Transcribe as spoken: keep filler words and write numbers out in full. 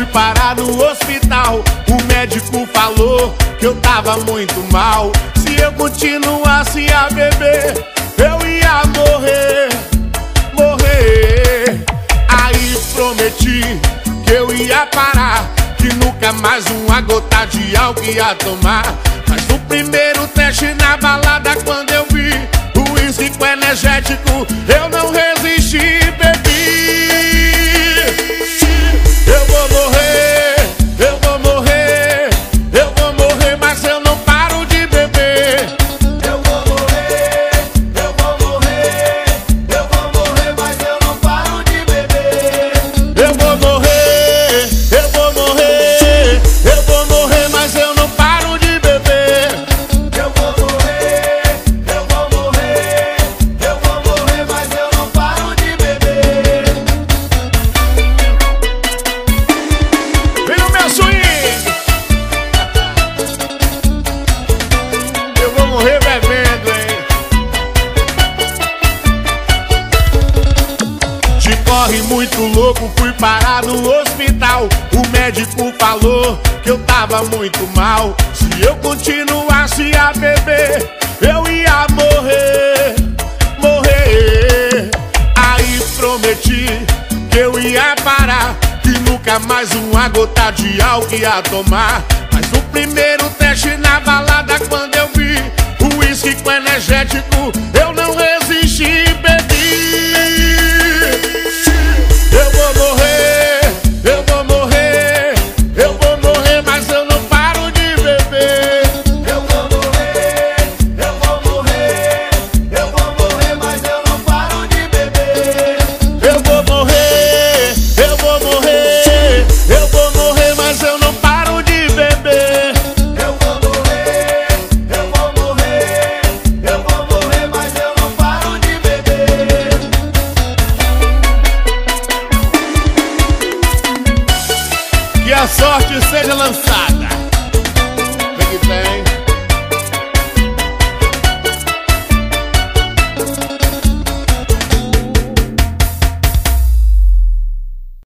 parar no hospital. O médico falou que eu tava muito mal. Se eu continuasse a beber, eu ia morrer, morrer. Aí prometi que eu ia parar, que nunca mais uma gota de álcool ia tomar. Mas no primeiro teste na balada, quando eu vi o uísque com energético, eu não resisti, bebi. Eu vou morrer, eu vou morrer, eu vou morrer, mas eu não paro de beber. Eu vou morrer, eu vou morrer, eu vou morrer, mas eu não paro de beber. Eu vou morrer, eu vou morrer, eu vou morrer, mas eu não paro de beber. Eu vou morrer, eu vou morrer, eu vou morrer, mas eu não paro de beber. Vem o meu swing! Eu vou morrer bebendo, hein? De corre muito louco, fui parar no hospital. O médico falou que eu tava muito mal. Se eu continuasse a beber, eu ia morrer, morrer. Aí prometi que eu ia parar, que nunca mais uma gota de álcool ia tomar. Mas no primeiro teste na balada, quando eu vi o uísque com energético, eu não resisti, bebi. Eu vou morrer, eu vou morrer, eu vou morrer, mas eu não paro de beber. Eu vou morrer, eu vou morrer, eu vou morrer, mas eu não paro de beber. Eu vou morrer, eu vou morrer, eu vou morrer, mas eu não paro de beber. Eu vou morrer, eu vou morrer, eu vou morrer, mas eu não paro de beber. Que a sorte seja lançada. Vem que vem.